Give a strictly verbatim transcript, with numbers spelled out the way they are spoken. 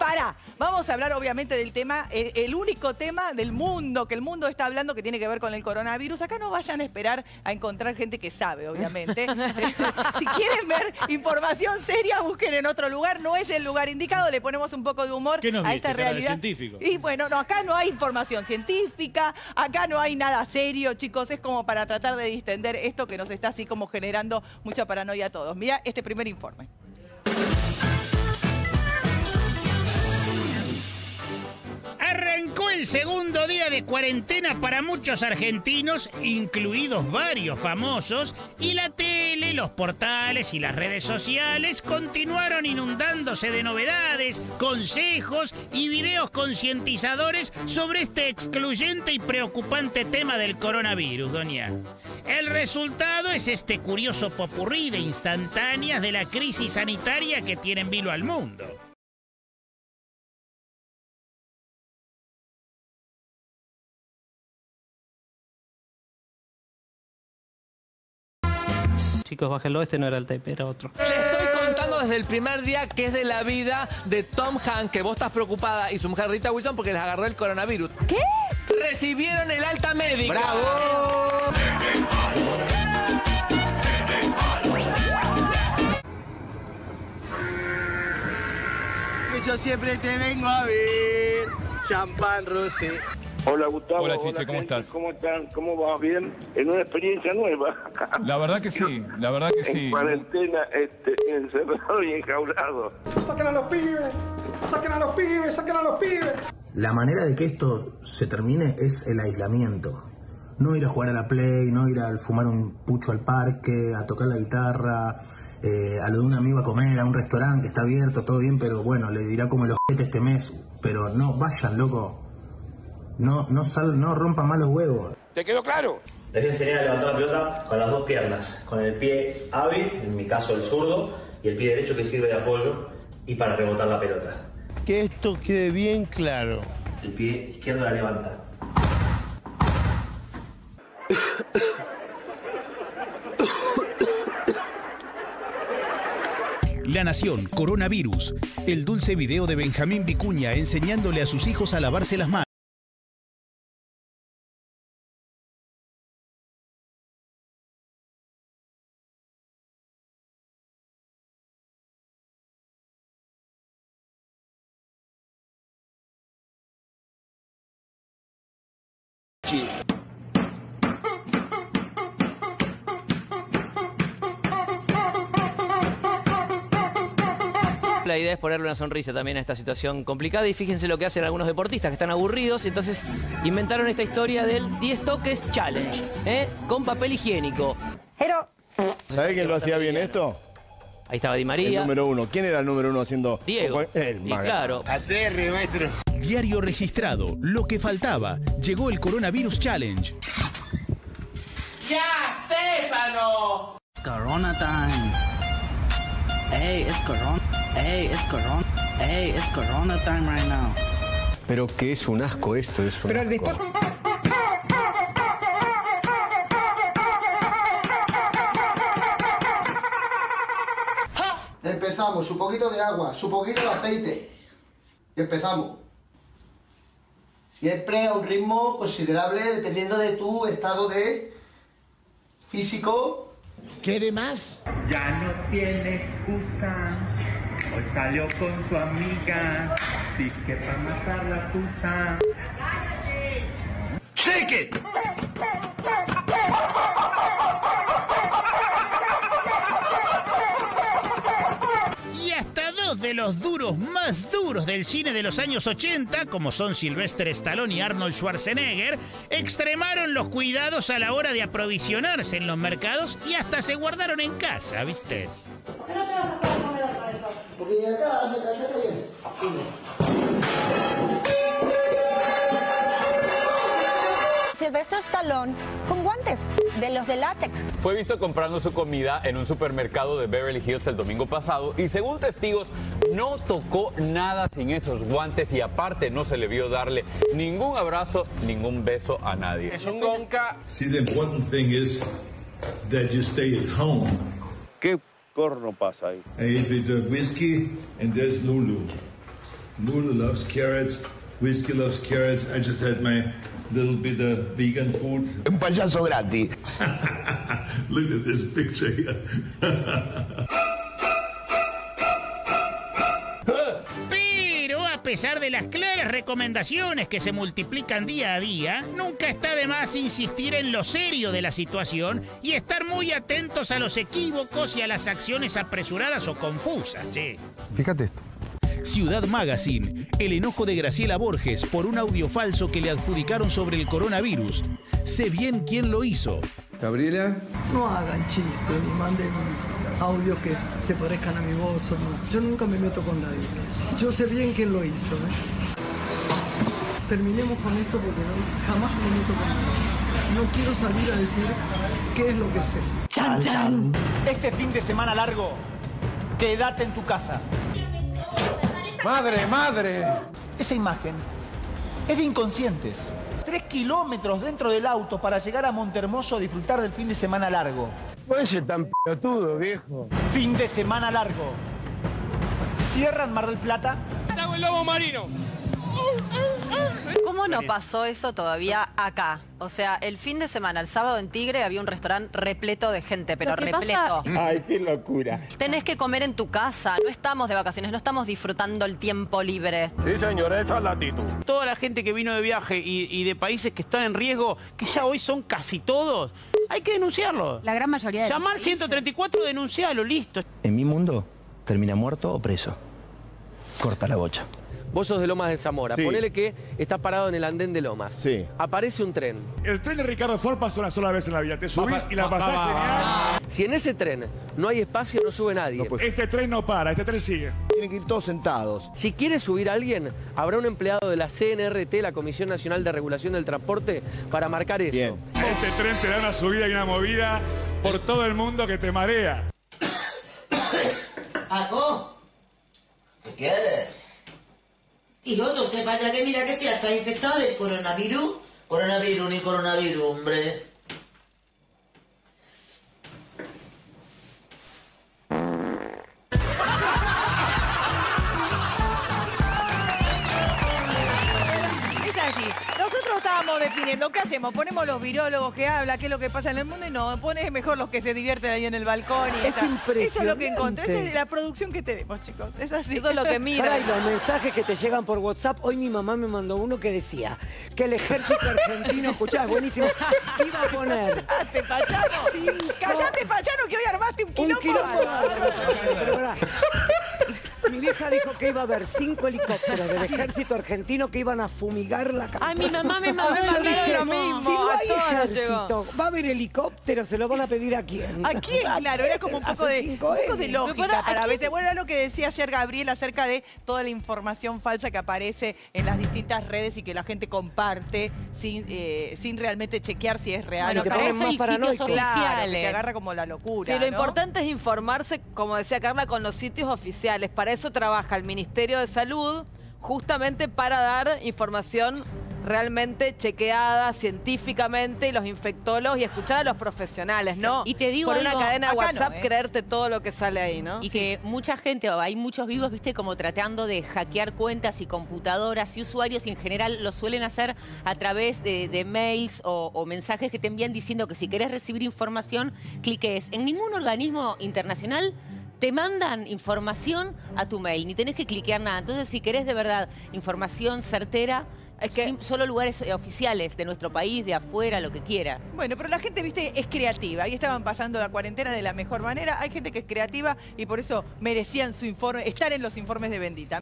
Para, vamos a hablar obviamente del tema, el, el único tema del mundo, que el mundo está hablando, que tiene que ver con el coronavirus. Acá no vayan a esperar a encontrar gente que sabe, obviamente. Si quieren ver información seria, busquen en otro lugar. No es el lugar indicado, le ponemos un poco de humor a esta realidad. Científico. Y bueno, no, acá no hay información científica, acá no hay nada serio, chicos. Es como para tratar de distender esto que nos está así como generando mucha paranoia a todos. Mira este primer informe. Arrancó el segundo día de cuarentena para muchos argentinos, incluidos varios famosos, y la tele, los portales y las redes sociales continuaron inundándose de novedades, consejos y videos concientizadores sobre este excluyente y preocupante tema del coronavirus, doña. El resultado es este curioso popurrí de instantáneas de la crisis sanitaria que tiene en vilo al mundo. Chicos, bájenlo, este no era el tape, era otro. Le estoy contando desde el primer día que es de la vida de Tom Hanks, que vos estás preocupada, y su mujer Rita Wilson porque les agarró el coronavirus. ¿Qué? Recibieron el alta médica. ¡Bravo! Que yo siempre te vengo a ver, champán rosé. Hola Gustavo. Hola Chiche, ¿cómo gente. estás? ¿Cómo están? ¿Cómo vas? ¿Bien? En una experiencia nueva. La verdad que sí, la verdad que sí. En cuarentena, este, encerrado y enjaulado. ¡Saquen a los pibes! ¡Saquen a los pibes! ¡Saquen a los pibes! La manera de que esto se termine es el aislamiento. No ir a jugar a la Play, no ir a fumar un pucho al parque, a tocar la guitarra, eh, a lo de un amigo a comer, a un restaurante que está abierto, todo bien, pero bueno, le dirá como los jetes este mes. Pero no, vayan, loco. No, no, sal, no rompan más los huevos. ¿Te quedó claro? Les voy a enseñar a levantar la pelota con las dos piernas, con el pie hábil, en mi caso el zurdo, y el pie derecho que sirve de apoyo y para rebotar la pelota. Que esto quede bien claro. El pie izquierdo la levanta. La Nación, coronavirus. El dulce video de Benjamín Vicuña enseñándole a sus hijos a lavarse las manos. La idea es ponerle una sonrisa también a esta situación complicada y fíjense lo que hacen algunos deportistas que están aburridos, entonces inventaron esta historia del diez toques challenge, ¿eh? Con papel higiénico. Pero... ¿Sabés quién lo hacía bien esto? Ahí estaba Di María. El número uno. ¿Quién era el número uno haciendo? Diego. El y claro. Aterre, maestro. Diario registrado. Lo que faltaba. Llegó el Coronavirus Challenge. ¡Ya, Stefano! It's Corona time. Hey, it's Corona. Hey, it's Corona. Hey, it's Corona time right now. Pero que es un asco esto, es un Pero asco. después... Empezamos, su poquito de agua, su poquito de aceite. Y empezamos. Siempre a un ritmo considerable dependiendo de tu estado de físico. ¿Quiere más? Ya no tiene excusa. Hoy salió con su amiga. Dice que para matar la tusa. ¡Shake it! Y hasta dos de los duros más duros del cine de los años ochenta, como son Sylvester Stallone y Arnold Schwarzenegger, extremaron los cuidados a la hora de aprovisionarse en los mercados y hasta se guardaron en casa, ¿viste? ¿Pero te vas a sacar el comedor para eso? Porque acá se calla bien. Sylvester Stallone con guantes, de los de látex. Fue visto comprando su comida en un supermercado de Beverly Hills el domingo pasado y según testigos no tocó nada sin esos guantes y aparte no se le vio darle ningún abrazo, ningún beso a nadie. Es un gonca. See, the important thing is that you stay at home. ¿Qué corno pasa ahí? I ate with the whiskey and there's Lulu. Moon loves carrots. Whiskey loves carrots. I just had my little bit of vegan food. Un payaso gratis. Look at this picture here. Pero a pesar de las claras recomendaciones que se multiplican día a día, nunca está de más insistir en lo serio de la situación y estar muy atentos a los equívocos y a las acciones apresuradas o confusas, che. Fíjate esto. Ciudad Magazine, el enojo de Graciela Borges por un audio falso que le adjudicaron sobre el coronavirus. Sé bien quién lo hizo. Gabriela. No hagan chistes ni manden audios que se parezcan a mi voz o no. Yo nunca me meto con nadie. Yo sé bien quién lo hizo. ¿eh? Terminemos con esto porque no, jamás me meto con nadie. No quiero salir a decir qué es lo que sé. ¡Chan, chan! Este fin de semana largo, quédate en tu casa. ¡Madre, madre! Esa imagen es de inconscientes. Tres kilómetros dentro del auto para llegar a Montermoso a disfrutar del fin de semana largo. Puede ser tan pelotudo, viejo. Fin de semana largo. Cierran Mar del Plata. ¡Hago el lobo marino! ¿Cómo no pasó eso todavía acá? O sea, el fin de semana, el sábado en Tigre, había un restaurante repleto de gente, pero repleto. Pasa... Ay, qué locura. Tenés que comer en tu casa, no estamos de vacaciones, no estamos disfrutando el tiempo libre. Sí, señor, esa es la actitud. Toda la gente que vino de viaje y, y de países que están en riesgo, que ya hoy son casi todos, hay que denunciarlo. La gran mayoría de Llamar ciento treinta y cuatro, denunciarlo, listo. En mi mundo, termina muerto o preso. Corta la bocha. Vos sos de Lomas de Zamora. Sí. Ponele que estás parado en el andén de Lomas. Sí. Aparece un tren. El tren de Ricardo Ford pasa una sola vez en la vida. Te subís y la pasás genial. Si en ese tren no hay espacio, no sube nadie. No, pues. Este tren no para, este tren sigue. Tienen que ir todos sentados. Si quiere subir a alguien, habrá un empleado de la C N R T, la Comisión Nacional de Regulación del Transporte, para marcar eso. Bien. Este tren te da una subida y una movida por todo el mundo que te marea. ¿Paco? ¿Qué quieres? Hijo, tú sepas ya que mira que si ya está infectado del coronavirus. Coronavirus ni coronavirus, hombre. Es así. Nosotros estábamos definiendo qué hacemos. Ponemos los virólogos que hablan, qué es lo que pasa en el mundo y no, pones mejor los que se divierten ahí en el balcón. Y Es esa. impresionante. Eso es lo que encontré. Esa es la producción que tenemos, chicos. Es así. Eso es lo que mira. Pará, y los mensajes que te llegan por WhatsApp. Hoy mi mamá me mandó uno que decía que el ejército argentino, escuchá, buenísimo, iba a poner. Callate, Pachano. Cinco- Callate, Pachano, que hoy armaste un Un quilombo. quilombo. bárbaro. Pero pará. Mi vieja dijo que iba a haber cinco helicópteros del ejército argentino que iban a fumigar la capital. Ay, mi mamá me mandó Yo mandaron dije, lo mismo. si no A hay todos nos ejército, va a haber helicópteros, ¿se lo van a pedir a quién? ¿A quién? Claro, era como un poco Hace de, cinco un poco años. de lógica Pero pará, para ¿a veces. quién? Bueno, era lo que decía ayer Gabriel acerca de toda la información falsa que aparece en las distintas redes y que la gente comparte sin, eh, sin realmente chequear si es real Bueno, o no. para eso hay sitios Claro, que oficiales. te agarra como la locura. Sí, lo ¿no? importante es informarse, como decía Carla, con los sitios oficiales. Para eso trabaja el Ministerio de Salud, justamente para dar información realmente chequeada científicamente y los infectólogos y escuchar a los profesionales, ¿no? Y te digo por una algo, cadena de acá no, WhatsApp ¿eh? creerte todo lo que sale ahí, ¿no? Y que mucha gente, o hay muchos vivos, viste, como tratando de hackear cuentas y computadoras y usuarios, y en general lo suelen hacer a través de, de mails o, o mensajes que te envían diciendo que si querés recibir información, cliques. En ningún organismo internacional te mandan información a tu mail, ni tenés que cliquear nada. Entonces, si querés de verdad información certera, es que solo lugares eh, oficiales de nuestro país, de afuera, lo que quieras. Bueno, pero la gente, viste, es creativa. Ahí estaban pasando la cuarentena de la mejor manera. Hay gente que es creativa y por eso merecían su informe, estar en los informes de Bendita.